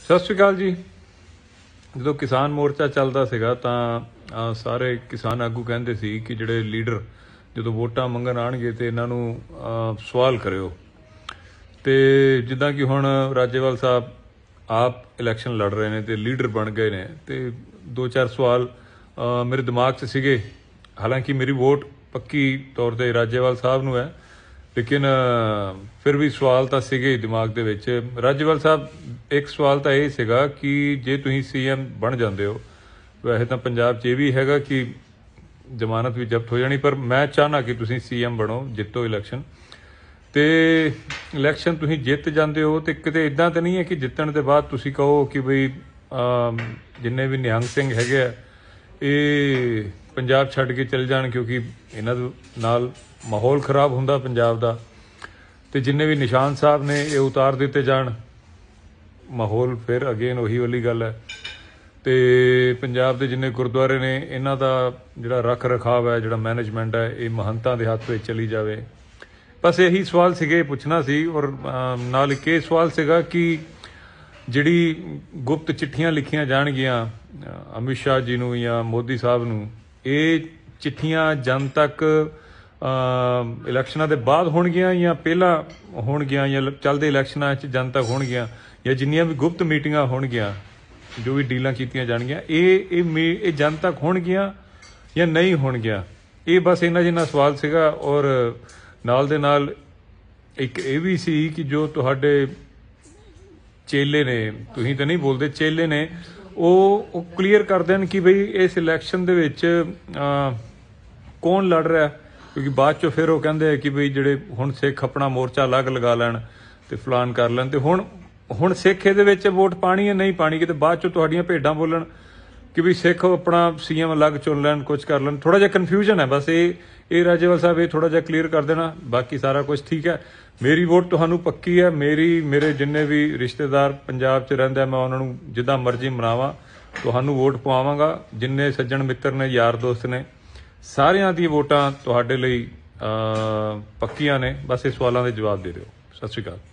सत श्री अकाल जी। जो किसान मोर्चा चलता सीगा तां सारे किसान आगू कहते सी कि जिहड़े लीडर जो वोटां मंगण आउणगे ते इन्हां नूं सवाल करिओ। ते जिद्दां कि हुण राजेवाल साहब आप इलैक्शन लड़ रहे हैं तो लीडर बन गए ने ते दो चार सवाल मेरे दिमाग 'च सीगे। हालांकि मेरी वोट पक्की तौर पर राजेवाल साहब नूं है, लेकिन फिर भी सवाल तो सीगे ही दिमाग दे विच। राजेवाल साहब, एक सवाल तो यह सीगा कि जे तुसीं CM बन जाते हो, वैसे तो पंजाब च ये भी हैगा कि जमानत भी जब्त हो जानी, पर मैं चाहना कि तुसीं CM बनो, जितो इलैक्शन। तो इलैक्शन तुसीं जित जाते हो तो किते इदां तो नहीं है कि जितण के बाद तुसीं कहो कि बई जिन्ने भी निहंग सिंह हैगे ये पंजाब छड्ड के चल जाण, क्योंकि इन्हां नाल माहौल खराब हुंदा पंजाब दा। ते जिन्ने भी निशान साहब ने ये उतार दिते जाण, माहौल फिर अगेन उही वाली गल है। तो पंजाब के जिन्ने गुरुद्वारे ने इन्हां दा जिहड़ा रख रखाव है, जिहड़ा मैनेजमेंट है, ये महंतां दे हत्थ विच चली जावे। बस यही सवाल सीगे, पुछना सी। और नाल एक ये सवाल सीगा कि जिहड़ी गुप्त चिट्ठियां लिखियां जाणगियां अमित शाह जी नूं या मोदी साहब नूं, ये चिट्ठियां जन तक इलैक्शनां दे बाद होणगियां या पहला होणगियां, या चलदे इलैक्शनां च जन तक होणगियां, या जिन्नियां भी गुप्त मीटिंगां होणगियां, जो भी डीलां कीतियां जाणगियां, ये जन तक होणगियां या नहीं होणगियां? ये बस इन्ना जिन्ना सवाल सीगा। और नाल दे नाल एक ये भी सी कि जो तुहाडे चेले ने, तुसीं तो नहीं बोलते, चेले ने वो क्लीयर कर देन कि बई इस इलैक्शन दे विच कौन लड़ रहा है। क्योंकि बाद चो फिर वो कहते कि बई जिहड़े हुण सिख अपना मोर्चा अलग लगा लैण ते फलान कर लैण, ते हुण सिख इहदे विच वोट पानी है नहीं पानी, किते बाद चो तुहाडीआं भेडां बोलण कि बई सिख अपना CM अलग चुन लैण, कुछ कर लैण। थोड़ा जिहा कन्फ्यूजन है। बस ये राजेवाल साहब ये थोड़ा जिहा क्लीयर कर देना, बाकी सारा कुछ ठीक है। मेरी वोट तुहानूं पक्की है। मेरे जिन्ने भी रिश्तेदार पंजाब च रहिंदे, मैं उन्हां नूं जिद्दां मर्जी मनावां, तुहानूं वोट पवावांगा। जिन्ने सज्जण मित्र ने, यार दोस्त ने, सारियां दी वोटां तुहाडे लई पक्कीआं ने। बस इस सवालों के जवाब दे दिओ। सत श्री अकाल।